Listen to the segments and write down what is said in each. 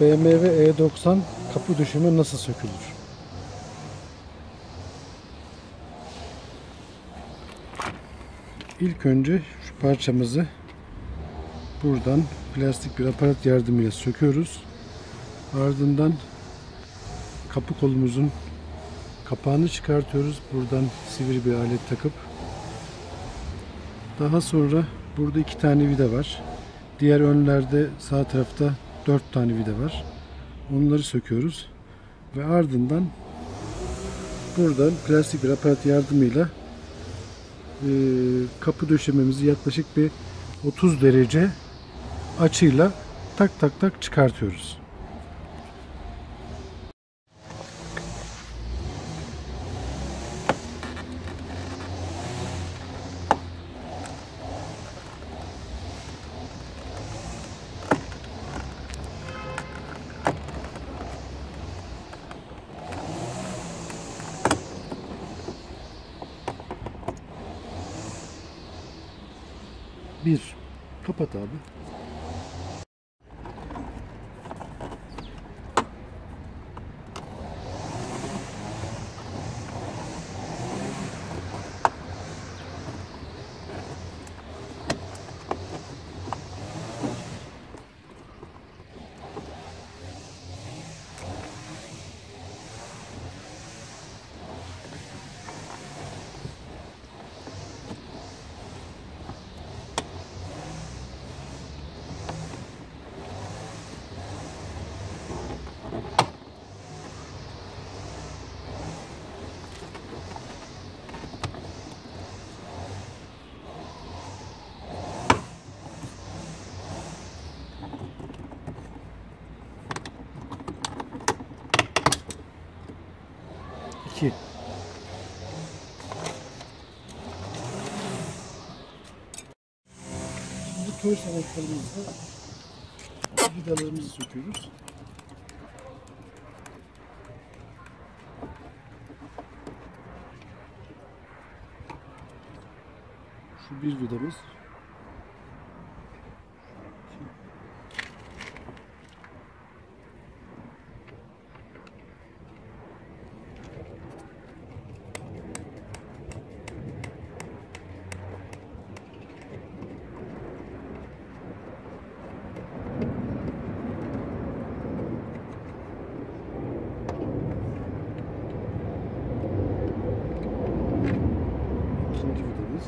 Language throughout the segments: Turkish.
BMW E90 kapı döşeme nasıl sökülür? İlk önce şu parçamızı buradan plastik bir aparat yardımıyla söküyoruz. Ardından kapı kolumuzun kapağını çıkartıyoruz. Buradan sivri bir alet takıp. Daha sonra burada 2 tane vida var. Diğer önlerde sağ tarafta 4 tane vida var. Onları söküyoruz. Ve ardından buradan plastik bir aparat yardımıyla kapı döşememizi yaklaşık bir 30 derece açıyla tak tak tak çıkartıyoruz. Bir, kapat abi. İki. Şimdi tör sanatlarımızda vidalarımızı söküyoruz. Şu bir vidamız. İkinci vidamız.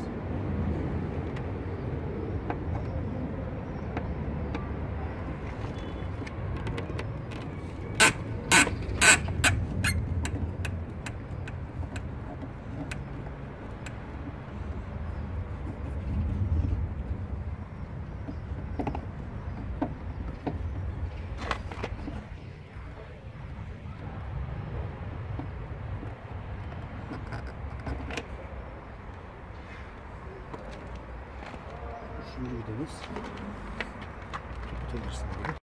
Üçüncü vidamız. Kapatabilirsin böyle.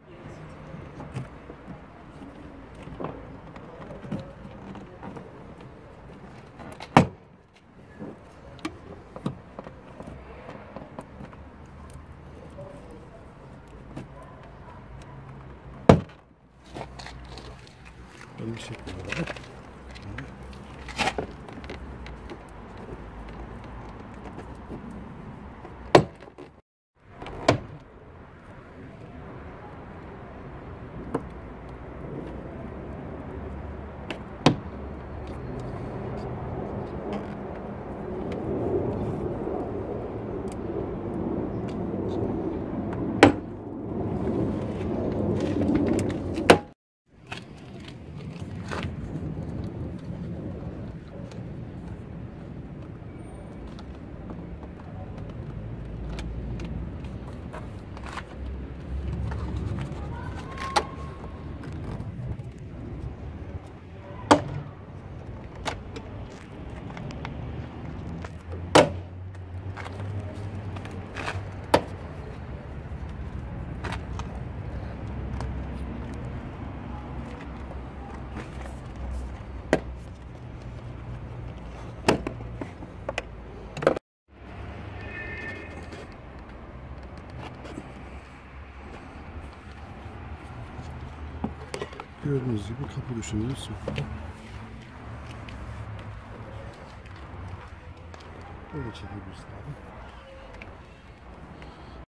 Böyle şekilde böyle. Gördüğünüz gibi kapı döşememiz yok. Böyle çekebiliriz abi.